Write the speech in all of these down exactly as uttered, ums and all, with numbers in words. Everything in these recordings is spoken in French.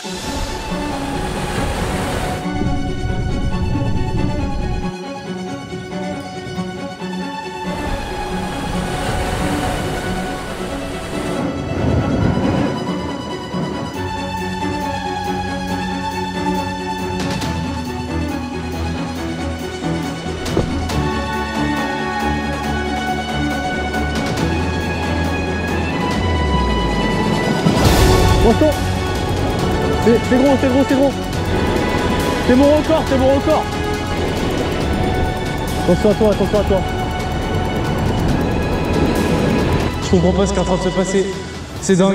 Attention. C'est gros, c'est gros, c'est gros. C'est mon record, c'est mon record. Attention à toi, attention à toi. Je comprends pas ce qui est en train de se passer. C'est dingue.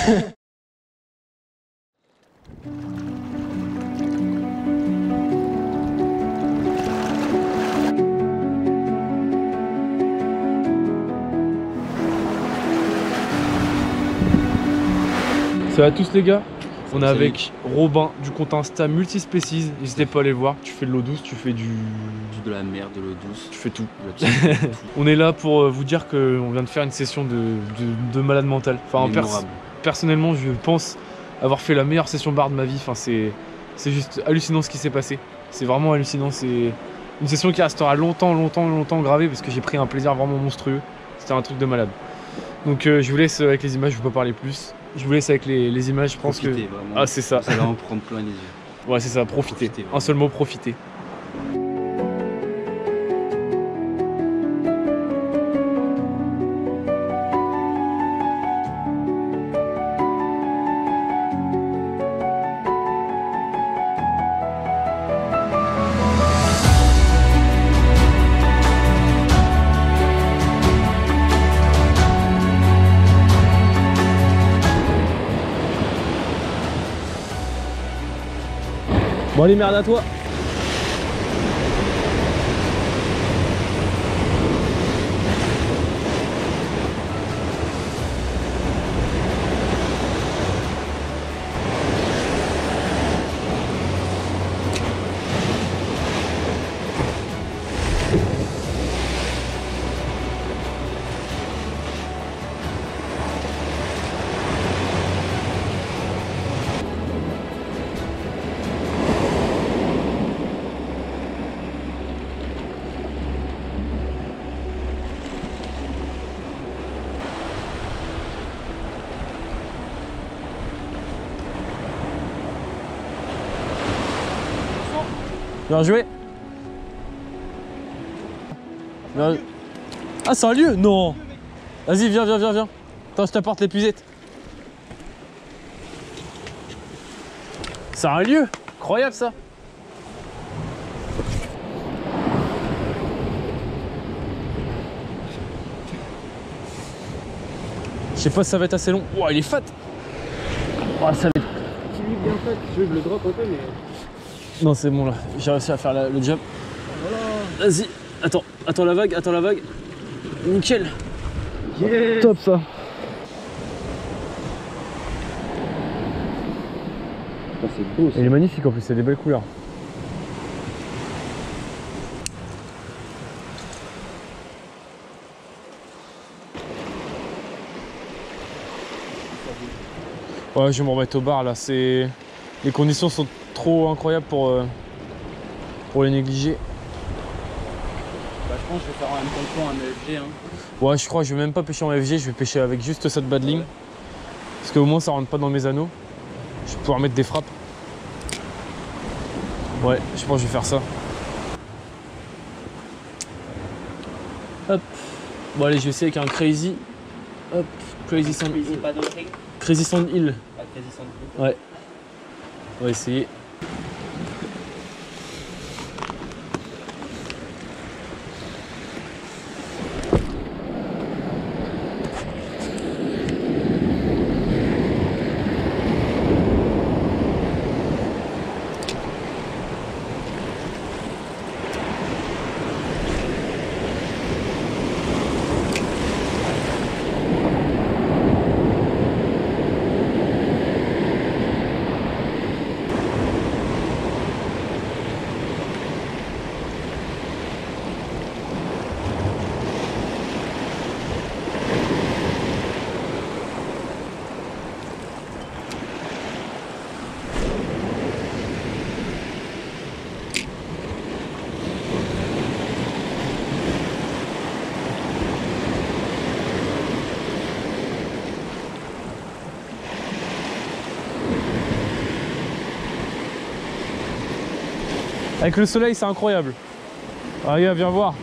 Salut à tous les gars, on est avec Robin du compte Insta Multispecies, n'hésitez pas à aller le voir, tu fais de l'eau douce, tu fais du... de la mer, de l'eau douce, tu fais tout. On est là pour vous dire qu'on vient de faire une session de, de, de malade mental. Enfin, pers personnellement, je pense avoir fait la meilleure session bar de ma vie, enfin, c'est juste hallucinant ce qui s'est passé. C'est vraiment hallucinant, c'est une session qui restera longtemps, longtemps, longtemps gravée parce que j'ai pris un plaisir vraiment monstrueux, c'était un truc de malade. Donc euh, je vous laisse avec les images, je ne vais pas parler plus. Je vous laisse avec les, les images, je pense profiter, que... Vraiment. Ah c'est ça. Ça va en prendre plein les yeux. Ouais c'est ça, profiter. profiter Un seul mot, profiter. Bon allez, merde à toi. Bien joué. Bien... Ah c'est un lieu? Non. Vas-y viens viens viens viens. Attends je t'apporte l'épuisette. C'est un lieu. Incroyable ça. Je sais pas si ça va être assez long. Ouah il est fat. Oh ça va être... Il est bien fat. Je le drop un peu mais... Non c'est bon là, j'ai réussi à faire la, le job. Voilà. Vas-y, attends, attends la vague, attends la vague. Nickel. Yes. Top ça. Oh, c'est beau ça. Il est magnifique en plus, c'est des belles couleurs. Ouais je vais me remettre au bar là, c'est... Les conditions sont trop incroyables pour, euh, pour les négliger. Bah, je pense que je vais faire en même temps un F G. Hein. Ouais, je crois que je vais même pas pêcher en F G, je vais pêcher avec juste cette bad ligne. Ouais. Parce qu'au moins ça rentre pas dans mes anneaux. Je vais pouvoir mettre des frappes. Ouais, je pense que je vais faire ça. Hop. Bon allez, je vais essayer avec un Crazy. Hop, Crazy Sand Hill. Crazy Sand Hill. Ah, Crazy Sand Hill. Ouais. On va essayer. Avec le soleil, c'est incroyable. Ah, regarde, viens voir.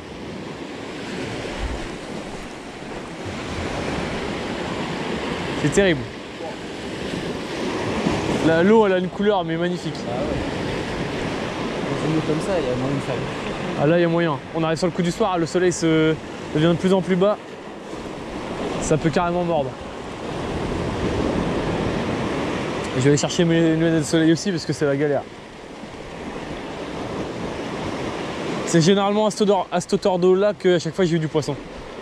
C'est terrible. L'eau, elle a une couleur, mais magnifique. Ah ouais. Dans une eau comme ça, il y a moyen de faire. Ah là, il y a moyen. On arrive sur le coup du soir, le soleil se devient de plus en plus bas. Ça peut carrément mordre. Et je vais aller chercher mes lunettes de soleil aussi parce que c'est la galère. C'est généralement à cette hauteur d'eau là qu'à chaque fois j'ai eu du poisson.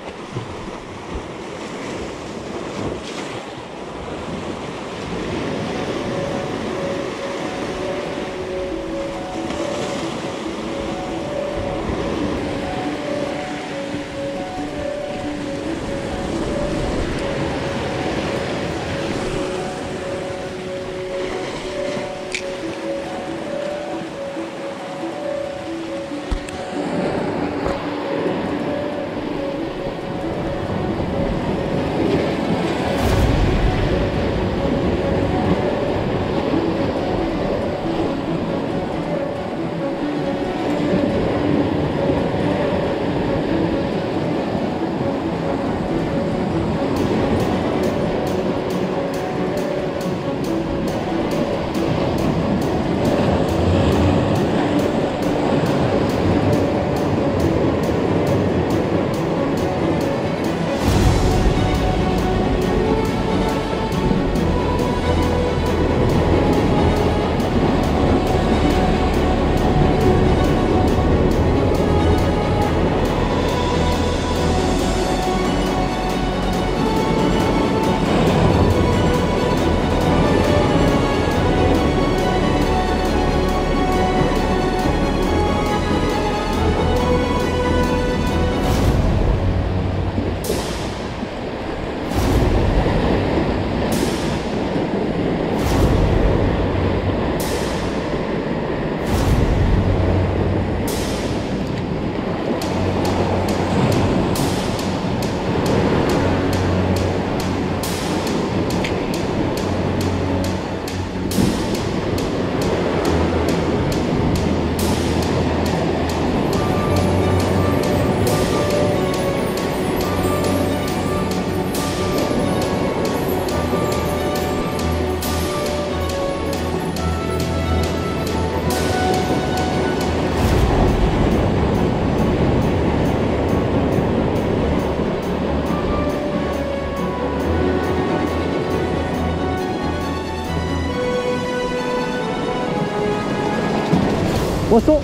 Poisson.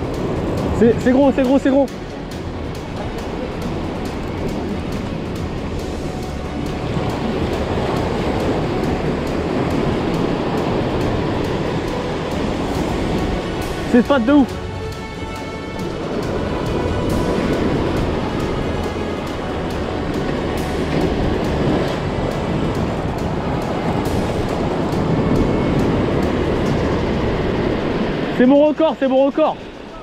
C'est gros, c'est gros, c'est gros. C'est fat de ouf. C'est mon record, c'est mon record.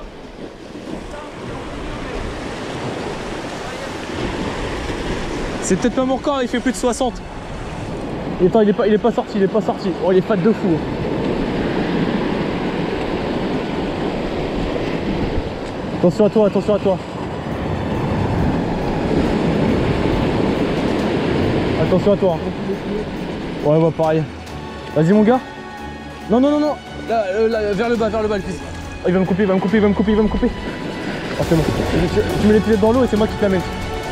C'est peut-être pas mon record, il fait plus de soixante. Et attends, il est pas, il est pas sorti, il est pas sorti. Oh, il est fat de fou. Attention à toi, attention à toi. Attention à toi. Ouais, bah pareil. Vas-y mon gars. Non, non, non, non. Là, là, vers le bas, vers le bas, le fils. Oh, il va me couper, il va me couper, il va me couper, il va me couper. Oh, c'est bon. Tu, tu mets les pilettes dans l'eau et c'est moi qui te l'amène.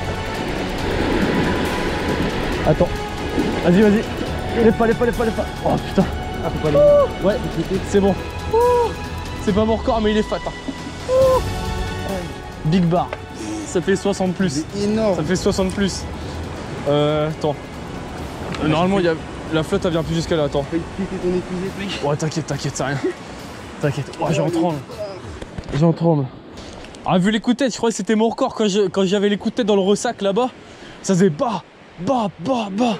Attends. Vas-y, vas-y. Lève pas, lève pas, lève pas, lève pas. Oh putain. Ah, faut pas aller. Oh, ouais, c'est bon. Oh, c'est pas mon record, mais il est fat. Hein. Oh. Big bar. Ça fait soixante plus. C'est énorme. Ça fait soixante plus. Euh, attends. Euh, normalement, il y a... la flotte, elle vient plus jusqu'à là. Attends. Fais péter ton épuisé, mec. Ouais, t'inquiète, t'inquiète, c'est rien. T'inquiète. Ouais, j'ai en tremble. J'ai en tremble. Ah, vu les coups de tête, je croyais que c'était mon record quand j'avais quand les coups de tête dans le ressac là-bas. Ça faisait bas, bas, bas, bas.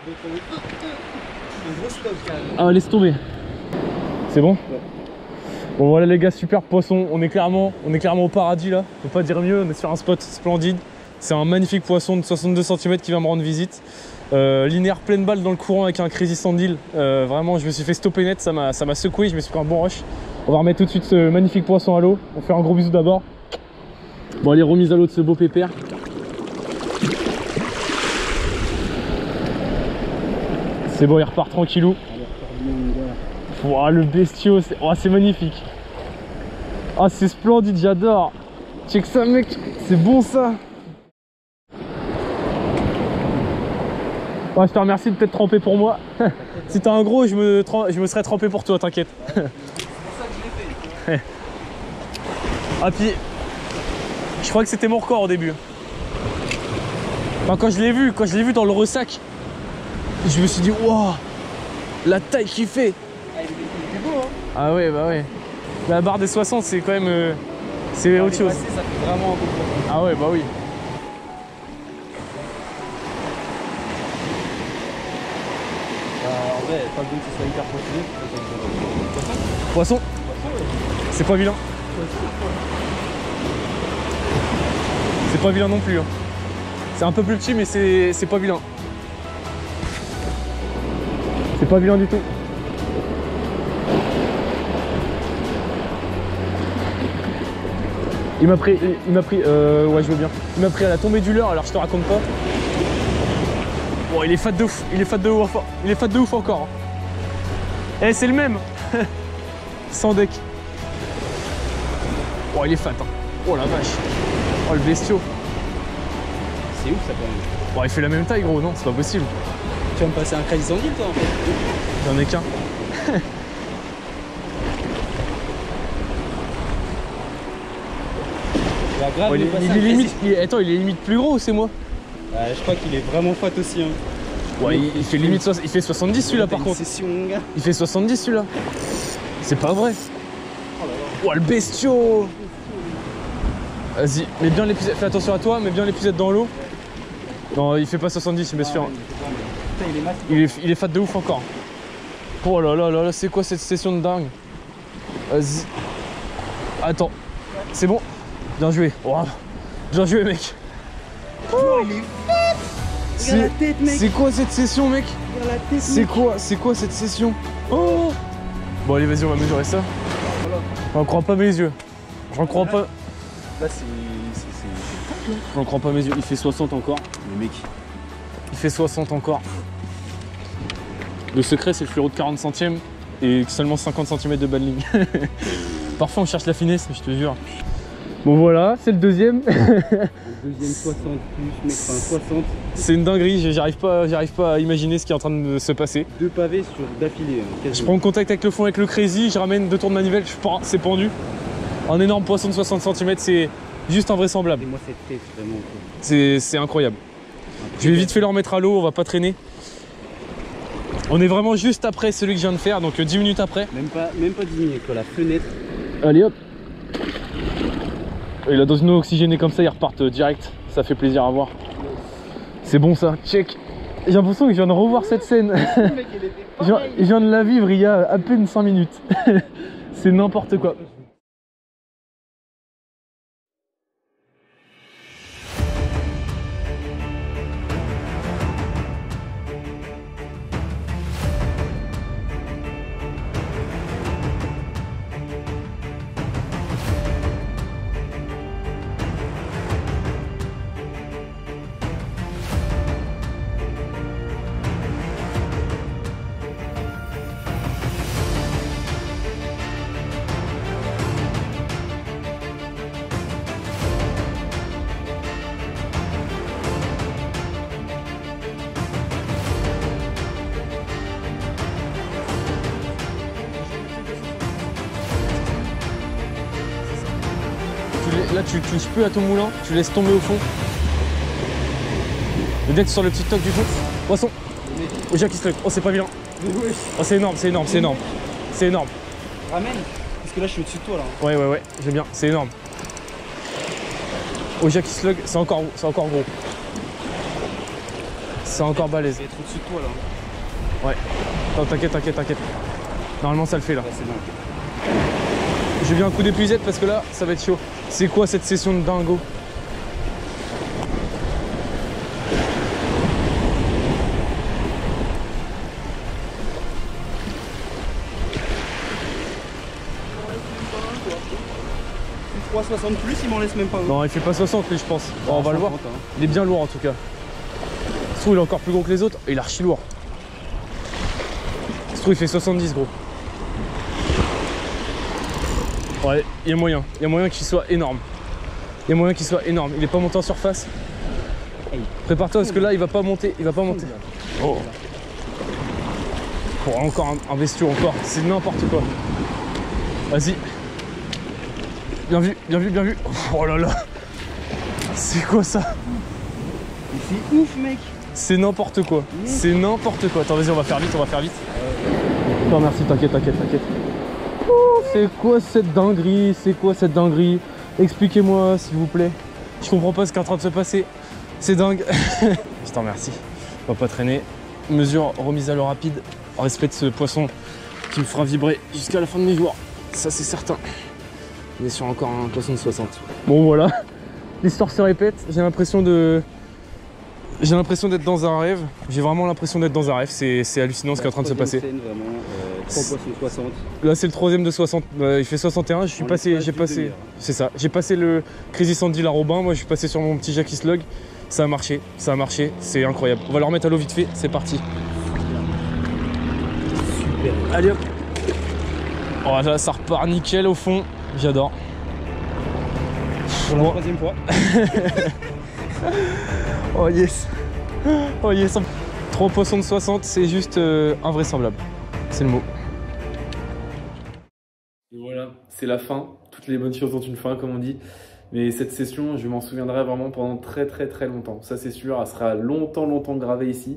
Ah, laisse tomber. C'est bon? Ouais. Bon voilà les gars, super poisson. On est clairement, on est clairement au paradis là. Faut pas dire mieux, on est sur un spot splendide. C'est un magnifique poisson de soixante-deux centimètres qui va me rendre visite. Euh, linéaire pleine balle dans le courant avec un crazy sandil. Euh, vraiment, je me suis fait stopper net, ça m'a secoué, je me suis pris un bon rush. On va remettre tout de suite ce magnifique poisson à l'eau. On fait un gros bisou d'abord. Bon, allez, remise à l'eau de ce beau pépère. C'est bon, il repart tranquillou. Wow, le bestiau, c'est oh, c'est magnifique. Ah, c'est splendide, j'adore. Check ça, mec, c'est bon ça. Ouais, je te remercie de t'être trempé pour moi. Si t'as un gros, je me, je me serais trempé pour toi, t'inquiète. Ouais, c'est pour ça que je l'ai fait. Ah, puis je crois que c'était mon record au début. Enfin, quand je l'ai vu, quand je l'ai vu dans le ressac, je me suis dit, waouh, la taille qu'il fait. Ah, il est beau, hein. Ah ouais, bah ouais. La barre des soixante, c'est quand même, euh, c'est autre chose. Passé, ça fait vraiment un beau poisson. Ah ouais, bah oui. En vrai, pas besoin que ce soit hyper poissonné. Poisson. C'est pas vilain. C'est pas vilain non plus. Hein. C'est un peu plus petit, mais c'est pas vilain. C'est pas vilain du tout. Il m'a pris, il m'a pris, euh, ouais je veux bien. Il m'a pris à la tombée du leurre, alors je te raconte pas. Bon, il est fat de ouf, il est fat de ouf, il est fat de ouf encore. Eh, c'est le même. Sans deck. Oh, il est fat. Hein. Oh la vache. Oh le bestiau. C'est ouf ça quand même. Bon, il fait la même taille gros, non, c'est pas possible. Tu vas me passer un crédit sans deal toi en fait. J'en ai qu'un. Grave, oh, il, est, il, est limite, il, attends, il est limite plus gros, c'est moi. Ouais, je crois qu'il est vraiment fat aussi. Hein. Ouais, il, il fait limite il fait soixante-dix celui-là par contre. Session, mon gars. Il fait soixante-dix celui-là. C'est pas vrai. Oh, là là. Oh le bestiau. Vas-y, mets bien l'épuisette. Fais attention à toi, mets bien l'épuisette dans l'eau. Non, il fait pas soixante-dix, bien sûr. Putain, il est massif. Il est, il est fat de ouf encore. Oh là là là là, c'est quoi cette session de dingue? Vas-y. Attends. C'est bon. Bien joué. Wow. Bien joué, mec. Oh, il est fat. Regarde la tête, mec. C'est quoi cette session, mec? Regarde la tête. C'est quoi? C'est quoi cette session? Oh. Bon, allez, vas-y, on va mesurer ça. Voilà. J'en crois pas mes yeux. J'en crois pas. Là, c'est. J'en crois pas mes yeux. Il fait soixante encore. Mais mec. Il fait soixante encore. Le secret, c'est le fluoro de quarante centièmes et seulement cinquante centimètres de bas de ligne. Parfois, on cherche la finesse, mais je te jure. Bon voilà, c'est le deuxième. Le deuxième soixante plus, mec, enfin soixante. C'est une dinguerie, j'arrive pas, j'arrive pas à imaginer ce qui est en train de se passer. Deux pavés sur d'affilée. Hein, je prends contact avec le fond avec le crazy, je ramène deux tours de manivelle, je prends, c'est pendu. Un énorme poisson de soixante centimètres, c'est juste invraisemblable. Et moi cette tête, vraiment. C'est incroyable. Je vais vite fait le remettre à l'eau, on va pas traîner. On est vraiment juste après celui que je viens de faire, donc dix minutes après. Même pas, même pas dix minutes, quoi, la fenêtre. Allez hop. Et là dans une eau oxygénée comme ça ils repartent direct, ça fait plaisir à voir. C'est bon ça, check. J'ai l'impression que je viens de revoir cette scène. Je viens, je viens de la vivre il y a à peine cinq minutes. C'est n'importe quoi. Là tu touches plus à ton moulin, tu laisses tomber au fond. Le deck sur le petit toc du fond. Poisson. Au Jackie Slug. Oh c'est pas bien. Oh c'est énorme, c'est énorme, c'est énorme. C'est énorme. Ramène. Parce que là je suis au-dessus de toi là. Ouais ouais ouais, j'aime bien, c'est énorme. Au Jackie Slug, c'est encore, c'est encore gros. C'est encore balèze. Je vais être au-dessus de toi là. Ouais. Attends, t'inquiète, t'inquiète, t'inquiète. Normalement ça le fait là. Ouais, c'est bon. J'ai bien un coup d'épuisette parce que là ça va être chaud. C'est quoi cette session de dingo? pas soixante plus, il m'en laisse même pas un. Non, il fait pas soixante, lui, je pense. Bon, on va cinquante, le voir. Hein. Il est bien lourd en tout cas. Je trouve il est encore plus gros que les autres. Il est archi lourd. Je trouve il fait soixante-dix, gros. Ouais, il y a moyen. Il y a moyen qu'il soit énorme. Il y a moyen qu'il soit énorme. Il est pas monté en surface. Prépare-toi parce que là, il va pas monter. Il va pas monter. Oh. Oh, encore un, un bestiau, encore. C'est n'importe quoi. Vas-y. Bien vu, bien vu, bien vu. Oh là là. C'est quoi ça? C'est ouf, mec. C'est n'importe quoi. C'est n'importe quoi. Attends, vas-y, on va faire vite, on va faire vite. Non, merci, t'inquiète, t'inquiète, t'inquiète. Oh, c'est quoi cette dinguerie? C'est quoi cette dinguerie? Expliquez-moi, s'il vous plaît. Je comprends pas ce qui est en train de se passer. C'est dingue. Je t'en remercie. On va pas traîner. Mesure remise à l'eau rapide. En respect de ce poisson qui me fera vibrer jusqu'à la fin de mes jours. Ça, c'est certain. On est sur encore un poisson de soixante. Bon, voilà. L'histoire se répète. J'ai l'impression de... J'ai l'impression d'être dans un rêve. J'ai vraiment l'impression d'être dans un rêve. C'est hallucinant ce qui est en train de se passer. Scène, vraiment, euh, trois poissons soixante. Là, c'est le troisième de soixante. Euh, il fait soixante et un. Je suis On passé. J'ai passé. C'est ça. J'ai passé le Crazy Sandy à Robin. Moi, je suis passé sur mon petit Jackie Slug. Ça a marché. Ça a marché. C'est incroyable. On va le remettre à l'eau vite fait. C'est parti. Super. Allez hop. Oh là, ça repart nickel au fond. J'adore. Pour la troisième fois. Oh yes. Oh yes. trois poissons de soixante, c'est juste euh, invraisemblable. C'est le mot. Et voilà, c'est la fin. Toutes les bonnes choses ont une fin, comme on dit. Mais cette session, je m'en souviendrai vraiment pendant très très très longtemps. Ça, c'est sûr. Elle sera longtemps longtemps gravée ici.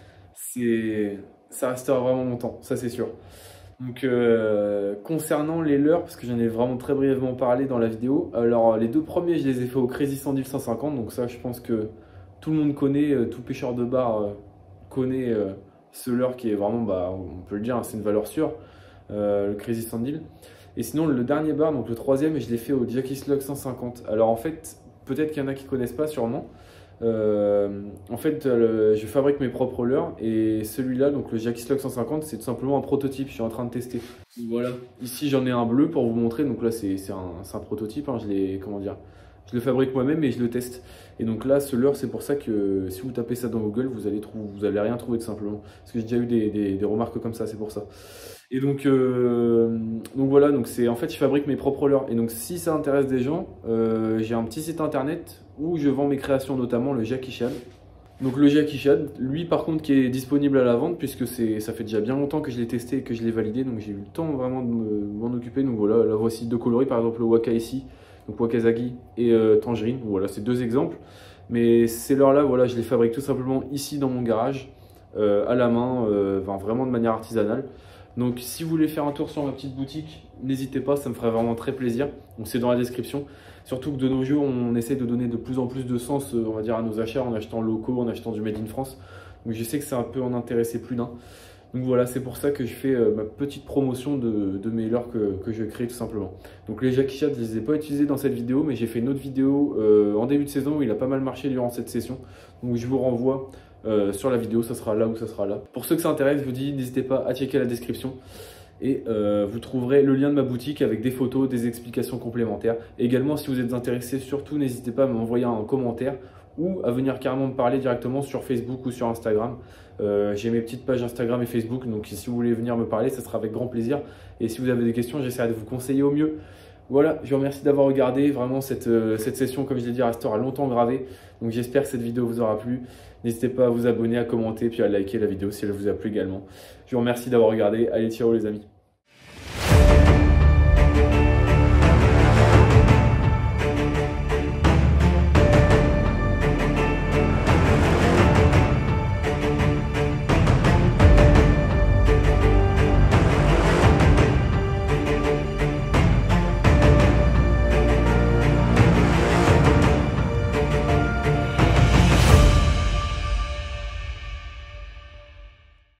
C'est... Ça restera vraiment longtemps, ça c'est sûr. Donc euh, concernant les leurres, parce que j'en ai vraiment très brièvement parlé dans la vidéo. Alors les deux premiers, je les ai fait au Crazy Sandy cent cinquante. Donc ça, je pense que tout le monde connaît, euh, tout pêcheur de bar euh, connaît euh, ce leurre qui est vraiment, bah, on peut le dire, hein, c'est une valeur sûre, euh, le Crazy Sandy. Et sinon le dernier bar, donc le troisième, je l'ai fait au Jackie Slug cent cinquante. Alors en fait, peut-être qu'il y en a qui connaissent pas sûrement. Euh, en fait, le, je fabrique mes propres leurres et celui-là, donc le Jackie Slug cent cinquante, c'est tout simplement un prototype. Je suis en train de tester. Voilà. Ici, j'en ai un bleu pour vous montrer. Donc là, c'est un, un prototype. Hein. Je l'ai, comment dire, je le fabrique moi-même et je le teste. Et donc là, ce leurre, c'est pour ça que si vous tapez ça dans Google, vous allez trouver, vous allez rien trouver tout simplement. Parce que j'ai déjà eu des, des, des remarques comme ça, c'est pour ça. Et donc, euh, donc voilà. Donc c'est en fait, je fabrique mes propres leurres. Et donc, si ça intéresse des gens, euh, j'ai un petit site internet où je vends mes créations, notamment le Jackie Shad. Donc le Jackie Shad, lui par contre qui est disponible à la vente puisque ça fait déjà bien longtemps que je l'ai testé et que je l'ai validé, donc j'ai eu le temps vraiment de m'en occuper. Donc voilà, là voici deux coloris, par exemple le Waka ici, donc Wakazagi et euh, Tangerine. Voilà, c'est deux exemples, mais ces leurres là, voilà, je les fabrique tout simplement ici dans mon garage, euh, à la main, euh, enfin, vraiment de manière artisanale. Donc si vous voulez faire un tour sur ma petite boutique, n'hésitez pas, ça me ferait vraiment très plaisir. Donc c'est dans la description. Surtout que de nos jours, on essaie de donner de plus en plus de sens, on va dire, à nos achats en achetant locaux, en achetant du Made in France. Donc je sais que c'est un peu en intéresser plus d'un. Donc voilà, c'est pour ça que je fais euh, ma petite promotion de, de mes leurres que, que je crée tout simplement. Donc les Jackie Shad, je ne les ai pas utilisés dans cette vidéo, mais j'ai fait une autre vidéo euh, en début de saison où il a pas mal marché durant cette session. Donc je vous renvoie euh, sur la vidéo, ça sera là ou ça sera là. Pour ceux que ça intéresse, je vous dis, n'hésitez pas à checker la description. Et euh, vous trouverez le lien de ma boutique avec des photos, des explications complémentaires. Également, si vous êtes intéressé, surtout n'hésitez pas à m'envoyer un commentaire ou à venir carrément me parler directement sur Facebook ou sur Instagram. Euh, J'ai mes petites pages Instagram et Facebook, donc si vous voulez venir me parler, ça sera avec grand plaisir. Et si vous avez des questions, j'essaierai de vous conseiller au mieux. Voilà, je vous remercie d'avoir regardé. Vraiment, cette, euh, cette session, comme je l'ai dit, restera longtemps gravée. Donc j'espère que cette vidéo vous aura plu. N'hésitez pas à vous abonner, à commenter, puis à liker la vidéo si elle vous a plu également. Je vous remercie d'avoir regardé. Allez, ciao les amis.